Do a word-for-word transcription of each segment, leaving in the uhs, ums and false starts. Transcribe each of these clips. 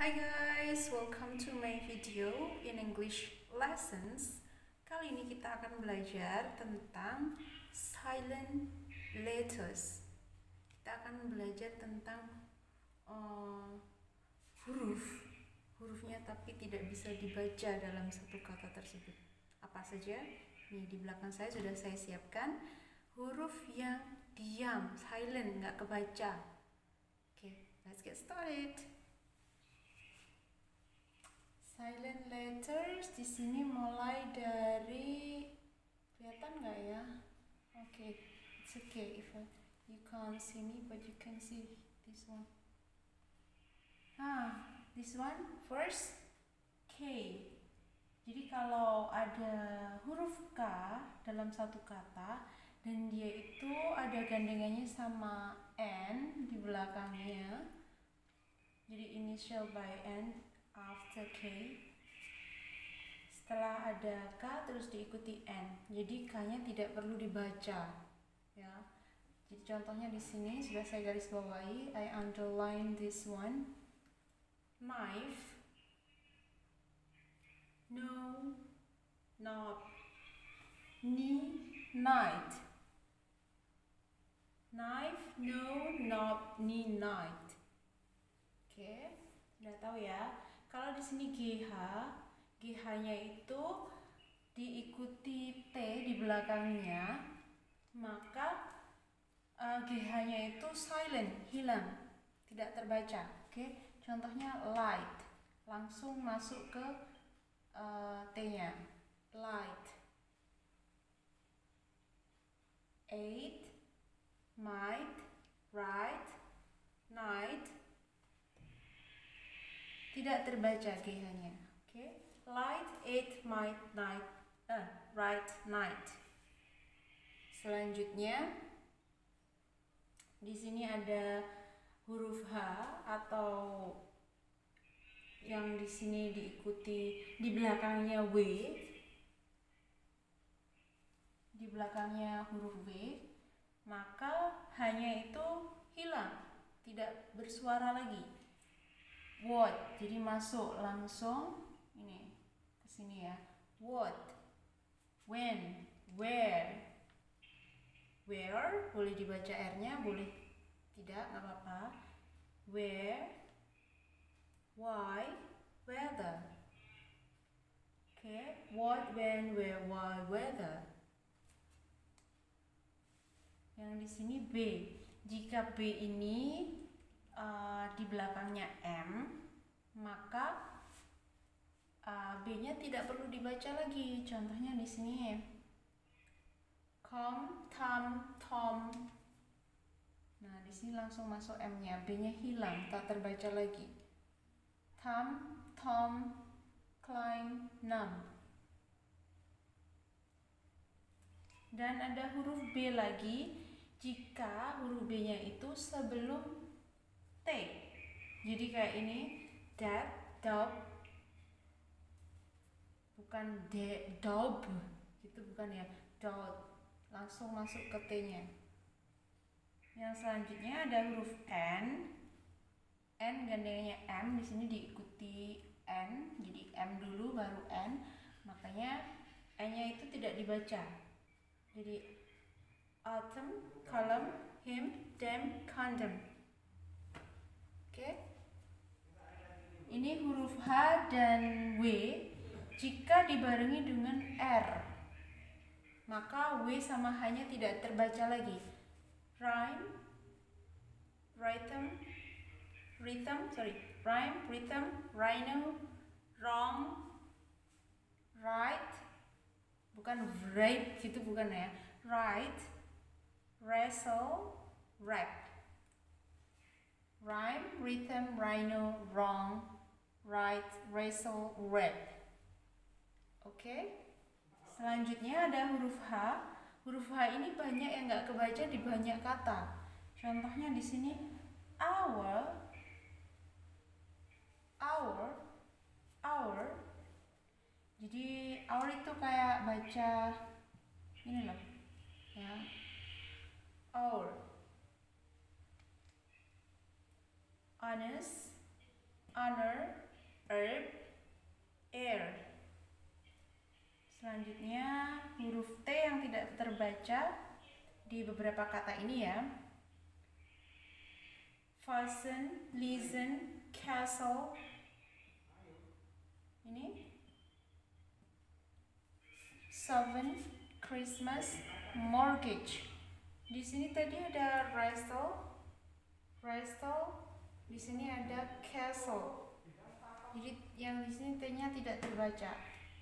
Hi guys, welcome to my video in English lessons. Kali ini kita akan belajar tentang silent letters. Kita akan belajar tentang uh, huruf hurufnya tapi tidak bisa dibaca dalam satu kata tersebut. Apa saja? Nih di belakang saya sudah saya siapkan huruf yang diam, silent, nggak kebaca. Oke, okay, let's get started. Silent letters di sini mulai dari, kelihatan nggak ya? Oke, okay, it's okay if you can't see me, but you can see this one. Ah, this one first K. Jadi kalau ada huruf K dalam satu kata dan dia itu ada gandengannya sama N di belakangnya, jadi initial by N. After K, setelah ada K terus diikuti N, jadi K-nya tidak perlu dibaca, ya. Jadi contohnya di sini sudah saya garis bawahi, I underline this one. Knife, no, not, ni, night. Knife, no, not, ni, night. Oke, sudah tahu ya. Kalau di sini G H, G H-nya itu diikuti T di belakangnya, maka uh, G H-nya itu silent, hilang, tidak terbaca. Oke, contohnya light, langsung masuk ke uh, T-nya, light. Eight, might, right, night. Tidak terbaca G H-nya. Oke, okay. Light, eight, might, night, uh, right, night. Selanjutnya di sini ada huruf H atau yang di sini diikuti di belakangnya W. Di belakangnya huruf W, maka H-nya itu hilang, tidak bersuara lagi. What, jadi masuk langsung ini ke sini ya. What, when, where, where boleh dibaca R-nya, boleh tidak, nggak apa-apa. Where, why, whether. Oke, okay. What, when, where, why, whether. Yang di sini B. Jika B ini Uh, di belakangnya M, maka uh, B-nya tidak perlu dibaca lagi. Contohnya di sini, come, Tom, Tom. Nah, di sini langsung masuk M-nya, B-nya hilang, tak terbaca lagi. Tom, Tom, climb, num. Dan ada huruf B lagi jika huruf B-nya itu sebelum T. Jadi kayak ini, that, dob, bukan de, dob, gitu bukan ya, dob, langsung masuk ke T-nya. Yang selanjutnya ada huruf N, N gandengannya M, di sini diikuti N, jadi M dulu baru N, makanya N-nya itu tidak dibaca. Jadi autumn, column, him, them, condom. Oke, okay. Ini huruf H dan W jika dibarengi dengan R, maka W sama H-nya tidak terbaca lagi. Rhyme, rhythm, rhythm, sorry, rhyme, rhythm, rhino, wrong, right, bukan right, gitu bukan ya. Right, wrestle, rap. Rhyme, rhythm, rhino, wrong, right, wrestle, rap. Oke. Okay. Selanjutnya ada huruf H. Huruf H ini banyak yang nggak kebaca di banyak kata. Contohnya di sini our, our, our. Jadi our itu kayak baca ini loh, ya. Our. Honest, honor, herb, air. Selanjutnya huruf T yang tidak terbaca di beberapa kata ini ya. Fasten, listen, castle. Ini seven, Christmas, mortgage. Di sini tadi ada wrestle, wrestle. Di sini ada castle. Jadi yang di sini T-nya tidak terbaca.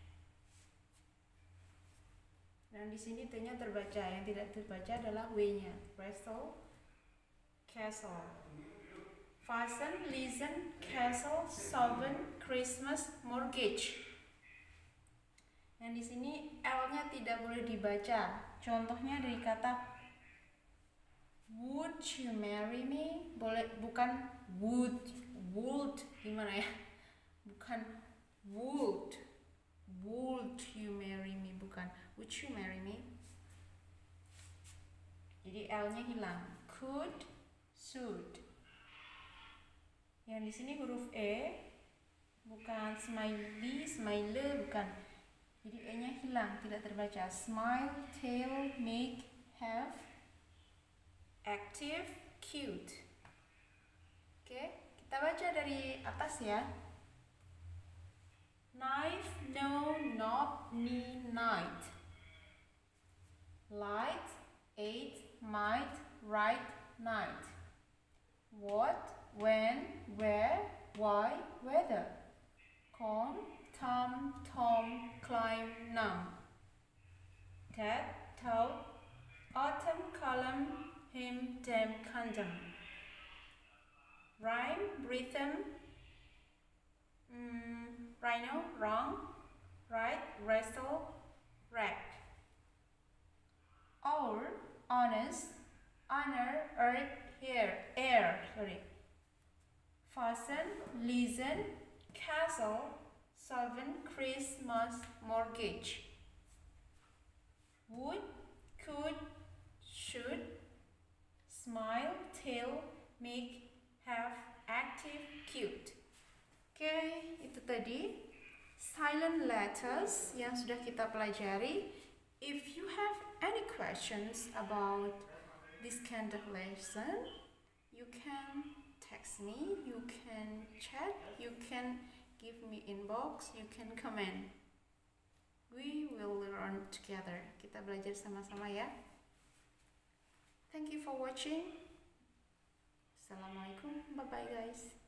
Dan di sini T-nya terbaca. Yang tidak terbaca adalah W-nya. Wrestle, castle. Fasten, listen, castle, seven, Christmas, mortgage. Yang di sini L-nya tidak boleh dibaca. Contohnya dari kata would you marry me? Boleh, bukan would, would gimana ya? Bukan would, would you marry me? Bukan would you marry me? Jadi L-nya hilang. Could, should. Yang di sini huruf E, bukan smiley, smile, bukan. Jadi E-nya hilang, tidak terbaca. Smile, tail, make, have, active, cute. Oke, kita baca dari atas ya. Knife, no, knob, knee, night. Light, eight, might, right, night. What, when, where, why, whether. Come, Tom, Tom, climb, numb. Dad, toad, autumn, column, him, them, condom. Rhyme, rhythm, mm, rhino, wrong, right, wrestle, wreck. Our, honest, honor, earth, air, air, sorry. Fasten, listen, castle, seven, Christmas, mortgage. Would, could, should, smile, tail, make, have, active, cute. Oke, okay, itu tadi silent letters yang sudah kita pelajari. If you have any questions about this kind of lesson, you can text me, you can chat, you can give me inbox, you can comment. We will learn together. Kita belajar sama-sama ya. Thank you for watching. Assalamualaikum. Bye bye guys.